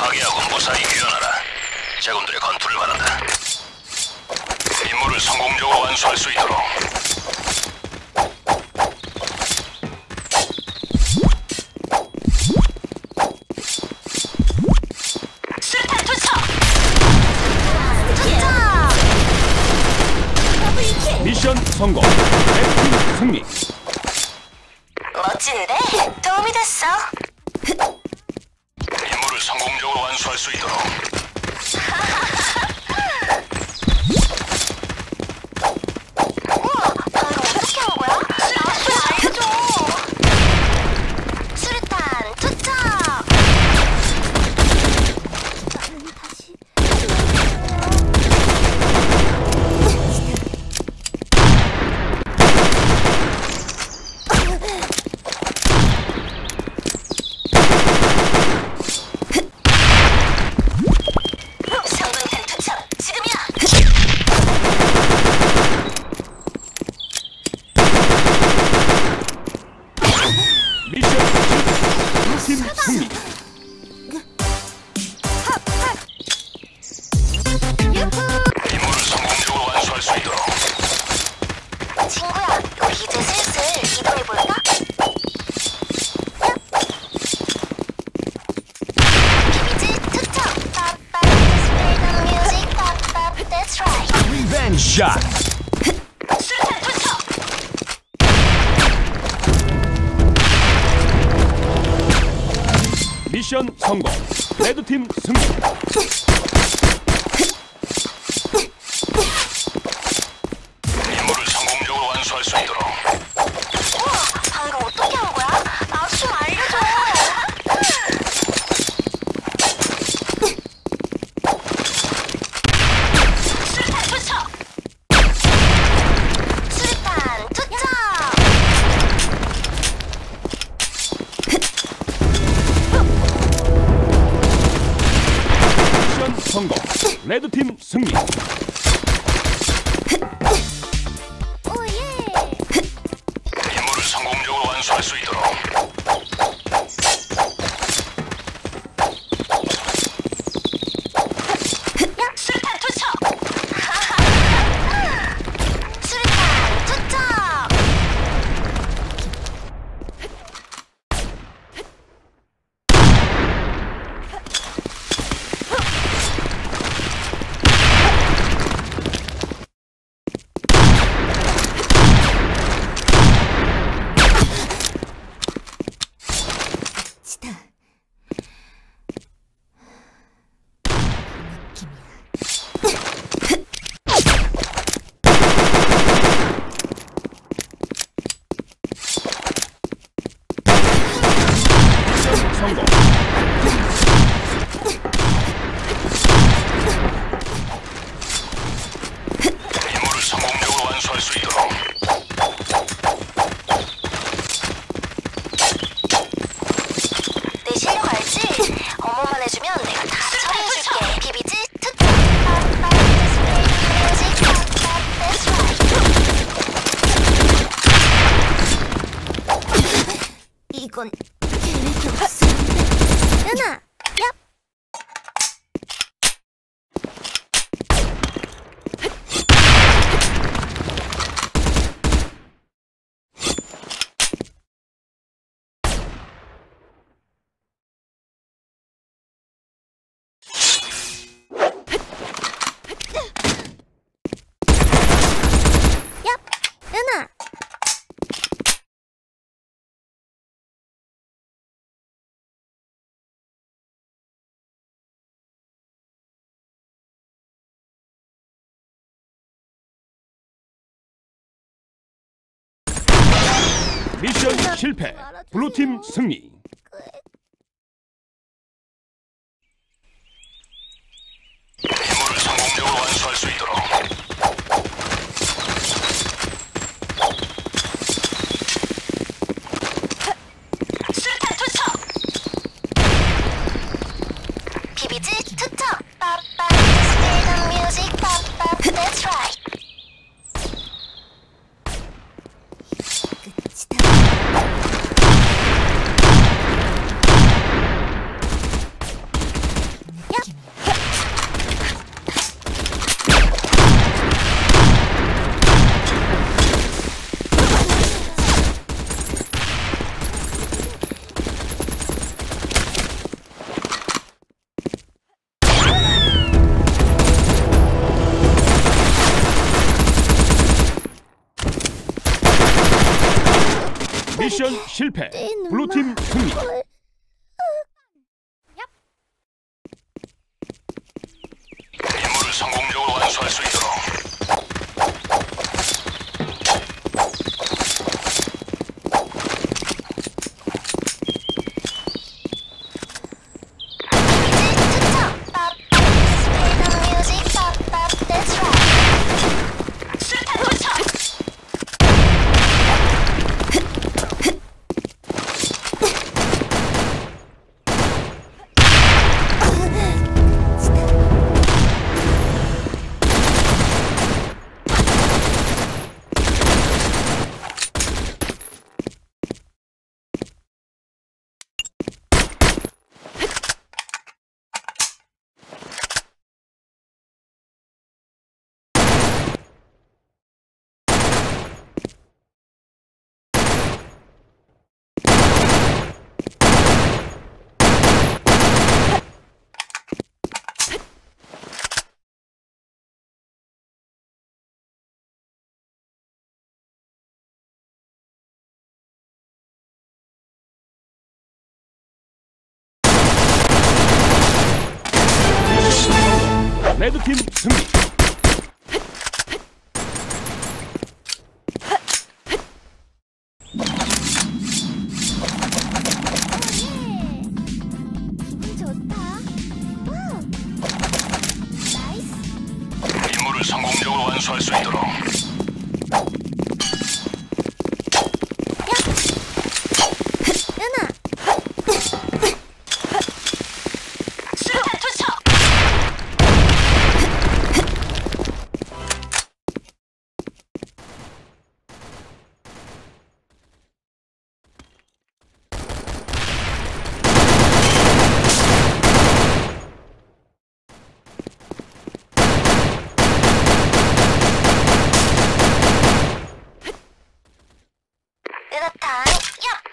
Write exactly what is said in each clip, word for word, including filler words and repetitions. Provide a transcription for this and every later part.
파괴하고 무사히 귀환하라. 제군들의 건투를 바란다. 임무를 성공적으로 완수할 수 있도록. 수류탄 투척! 미션 성공. 레드팀 승리. 멋진데? 도움이 됐어. 임무를 성공적으로 완수할 수 있도록. 우와, 방금 어떻게 한 거야? 나도 좀 알려줘. 수류탄 투척! 다시. 성광탄 투척! 지금이야! 미션 실패. 블루팀 승리. 임무를 성공적으로 완수할 수 있도록. 친구야, 우리 이제 슬슬 이동해볼까? 비비지 투척! 빠빠, play the music, 빠빠, that's right. 리벤지 샷. 수류탄 투척! 미션 성공. 레드팀 승리. 임무를 성공적으로 완수할 수 있도록. 우와, 방금 어떻게 한 거야? 나도 좀 알려줘. 수류탄 투척! 수류탄 투척! 미션 성공. 레드팀 승리. 오예! 임무를 성공적으로 완수할 수 있도록. 수류탄 투척! 수류탄 투척! 미션 성공. 임무를 성공적으로 완수할 수 있도록. 내 실력 알지? 어머만 해주면 내가 다 처리해줄게. 비비지 투척! 빠빠, play the music, 빠빠, that's right. 이건 계획이 없었는데. 은하! 얍! 얍! 은하! 미션 실패. 블루팀 승리. 임무를 성공적으로 완수할 수 있도록. 수류탄 투척! 비비지 투척! 빠빠, play the music, 빠빠, that's right. 끝이다. 미션 실패. 블루팀 승리. 임무를 성공적으로 완수할 수 있도록. 레드팀 승리. 기분 좋다. 와우. 나이스. 임무를 성공적으로 완수할 수 있도록. 연아. 수류탄 투척. 으라탄. 야.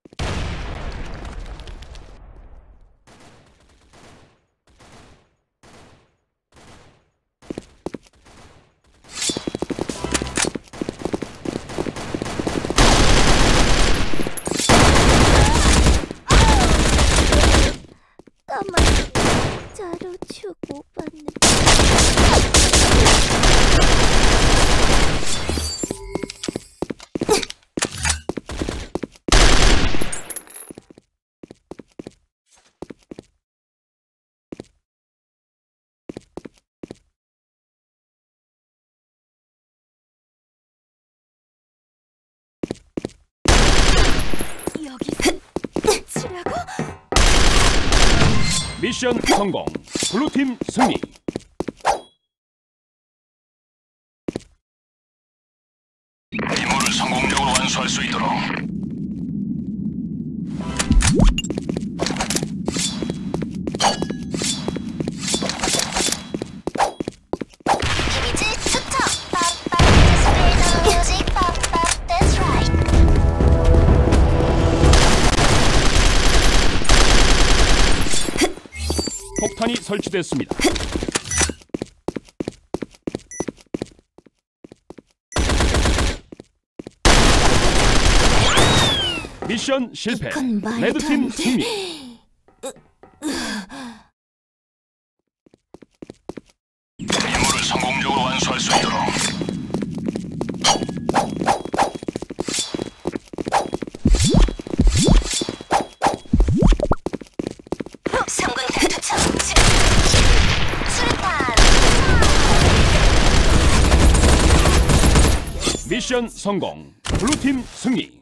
까만 자료 주고받는. 여기서 치라고? 미션 성공. 블루팀 승리. 임무를 성공적으로 완수할 수 있도록. 비비지 투척. 빠빠. Just play the music. 빠빠. That's right. 폭탄이 설치됐습니다. 미션 실패. 이건 말도 레드팀 안 돼. 승리. 임무를 성공적으로 완수할 수 있도록. 성공탄 투척. 수류탄. 미션 성공. 블루팀 승리.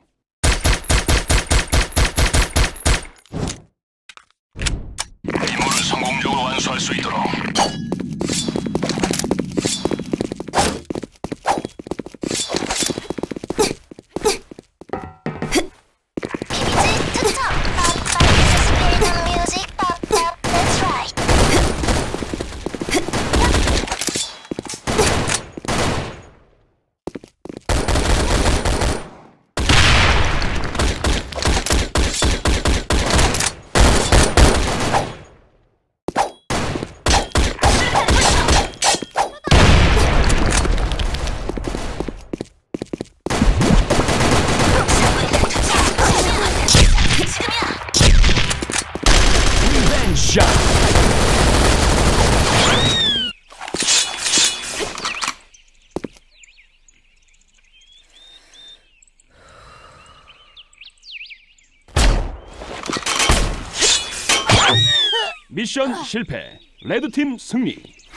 임무를 성공적으로 완수할 수 있도록. 비비지 투척. 빠빠. Just play the music. 빠빠. That's right. 샷. 미션 실패. 레드팀 승리.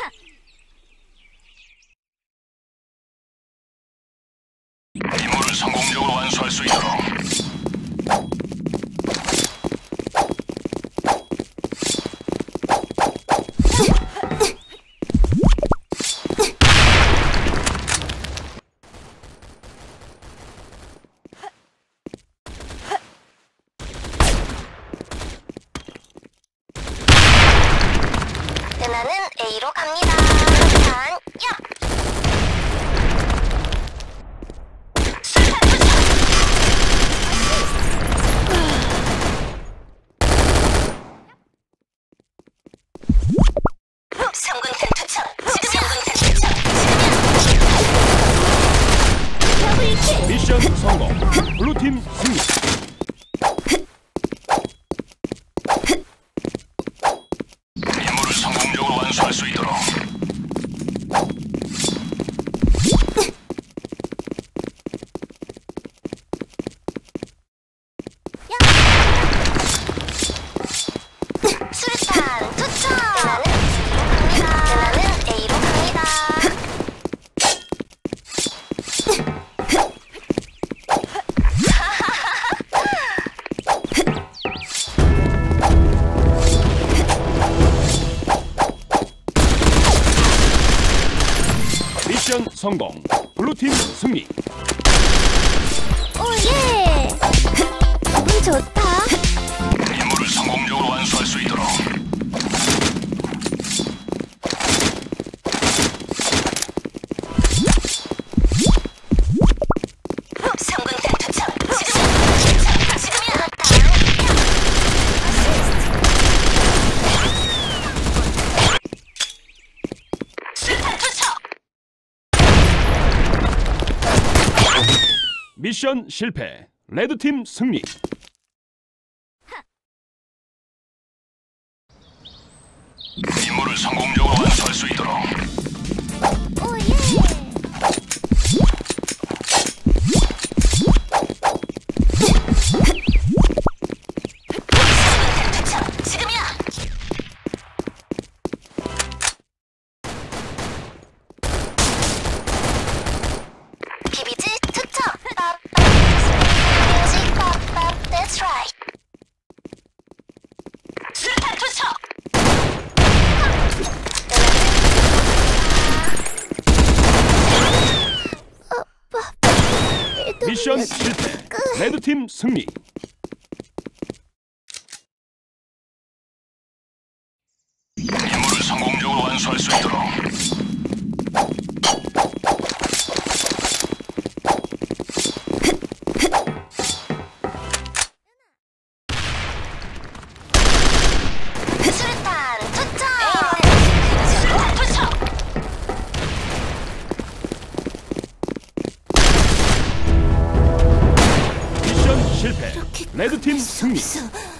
임무를 성공적으로 완수할 수 있도록. 은하는 A로 갑니다. 수류탄 야! 삼군탄 투척! 지금이야! 삼군탄 투척! 지금이야! 미션 성공. 블루팀 승리. 임무를 성공적으로 완수할 수 있도록. 수류탄 투척! 은하는 A로 갑니다. 은하는 미션 성공. 블루팀 승리. 오예! 기분 좋다. 임무를 성공적으로 완수할 수 있도록. 삼군탄 투척! 지금이야! 지금이야! 수류탄 투척! 미션 실패. 레드팀 승리. 임무를 성공적으로 완수할 수 있도록. 오예! 삼군탄 투척! 지금이야! 피비지 투척! 뮤직 팝팝 That's right! 수류탄 투척! 미션 실패. 레드팀 승리. 임무를 성공적으로 완수할 수 있도록. 수류탄 투척! 수류탄 투척! 미션 실패. 레드팀 승리. 없어.